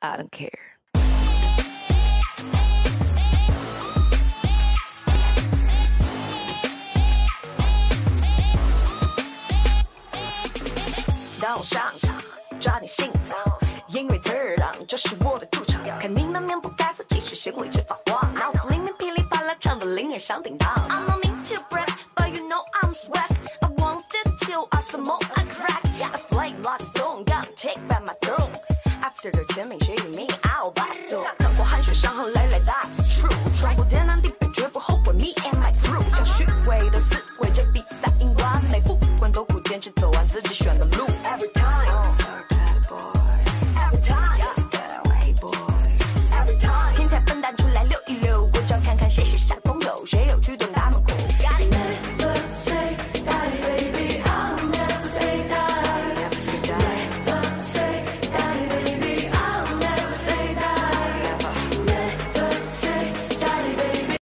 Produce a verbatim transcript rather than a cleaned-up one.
I don't care。当我上场，抓你心脏，音乐 turn on， 这是我的主场。看你满面不改色，即使心里直发慌，脑壳里面噼里啪啦唱得铃儿响叮当。I'm not mean to brag, but you know I'm swag. I want it till I smoke, I crack. I slay like stone, gonna take back my throne. After 的全名谁与名 I'll bust. 看过汗水伤痕累累 that's true. 穿过天南地北绝不后悔 me and my crew. 将虚伪的撕毁这比赛赢完美，不管多苦坚持走完自己选的路。